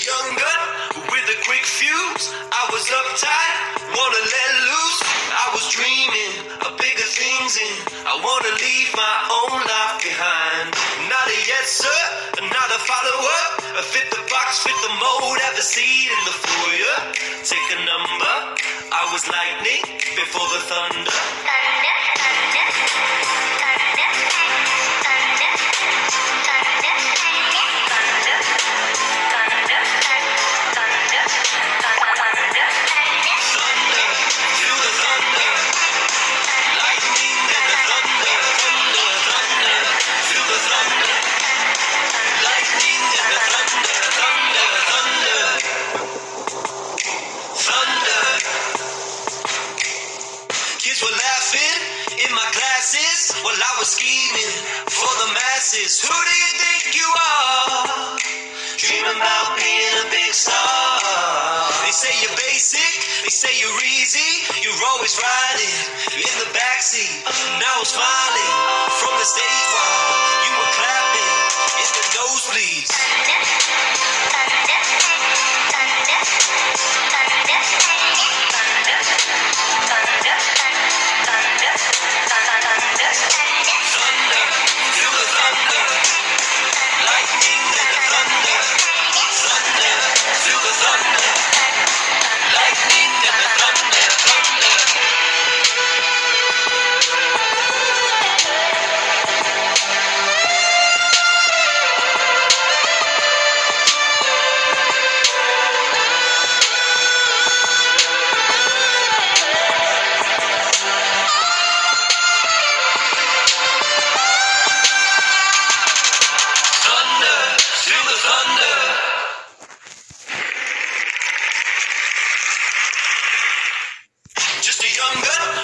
young gun with a quick fuse. I was uptight, wanna let loose. I was dreaming of bigger things and I wanna leave my own life behind. Not a yes sir, not a follower. Fit the box, fit the mold, have a seat in the foyer. Take a number, I was lightning before the thunder. Thunder, thunder, thunder, thunder, thunder, thunder, thunder, thunder, thunder, thunder, feel the thunder, lightning and the thunder, thunder, thunder, feel the thunder, lightning and the thunder, thunder, thunder, thunder. Kids were laughing in my classes while I was scheming for the masses. Who do you think you are? Dreaming about being a big star. They say you're basic, they say you're easy. You're always riding in the backseat. Now I'm smiling from the stage while you were clapping in the nosebleeds. Just a young gun